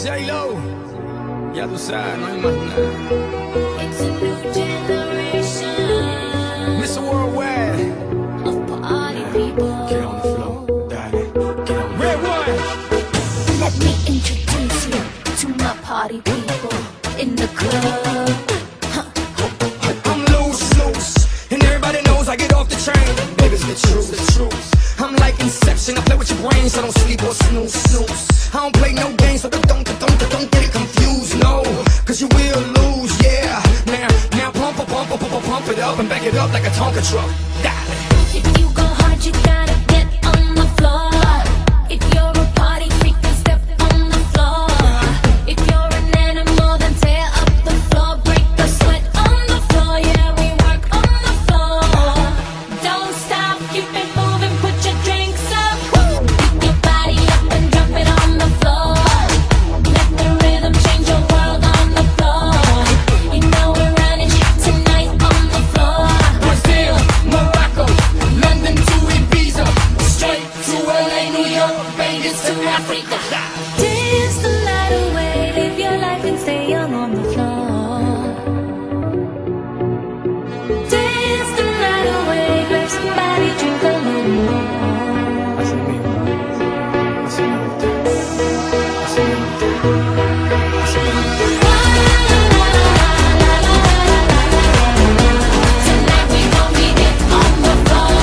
J-Lo, ya tú sabes, no hay más nada. It's a new generation Mr. Worldwide, of party people. get on the floor, dale, get on. Red one. Let me introduce you to my party people in the club. I'm loose, and everybody knows I get off the train. Baby, it's the truth. I'm like Inception, I play with your brain, so don't sleep or snooze. I don't play no games, so don't get it confused, no, cause you will lose, yeah. Now pump it up and back it up like a Tonka truck. Dale. If you go hard, you gotta get on the floor. If you're a party freak, then step on the floor. If you're an animal, then tear up the floor. Break the sweat on the floor, yeah, we work on the floor. Don't stop, keep it moving, put your drinks up. Pick your body up and drop it on the floor. Let the rhythm change your world on the floor. You know we're running shit tonight on the floor. Brazil, Morocco, London to Ibiza, straight to LA, New York, Vegas to Africa. Dance the night away, live your life and stay young on the floor. Dance the night away, grab somebody, drink a little more. Así mismo, así me gusta, así me gusta, así me gusta. Tonight we gon' get it on the floor.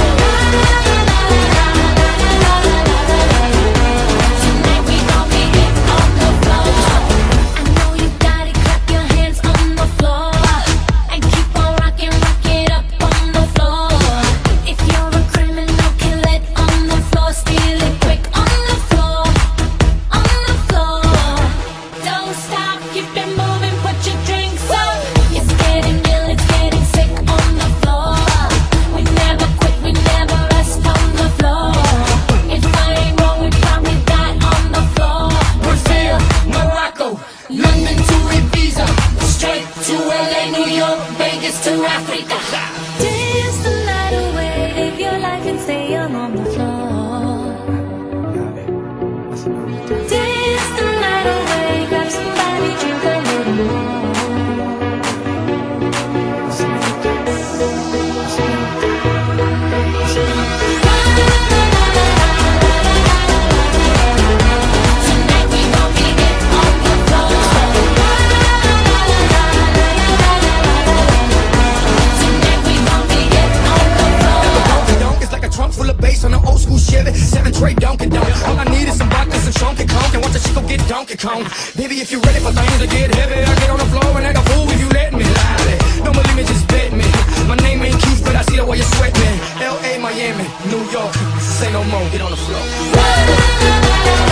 Tonight we gon' get it on the floor. I know you got it, clap your hands on the floor. And keep on rocking, rock it up on the floor. If you're a criminal, kill it on the floor. Steal it quick on the floor. On the floor. Don't stop, keep it moving, put your drinks up. It's getting ill, it's getting sick on the floor. We never quit, we never rest on the floor. If I ain't wrong, we probably die on the floor. Brazil, Morocco, London to Ibiza, straight to LA, New York, Vegas to Africa. Dance the night away, live your life and stay young on the floor. Dance the night away, grab somebody, drink a little more. Tonight we gon' get it on the floor. Tonight we gon' get it on the floor. Donk is like a trunk full of bass on an old school Chevy 7 tray Donkey Donk. All I need is some vodka, some Chunky Kong, and watch a chico get Donkey Kong. Baby, if you're ready for things to get heavy, I get on the floor and act a fool if you let me. Lie. Don't believe me, just bet me. My name ain't Keith, but I see the way you sweat me. L.A., Miami, New York, say no more, get on the floor.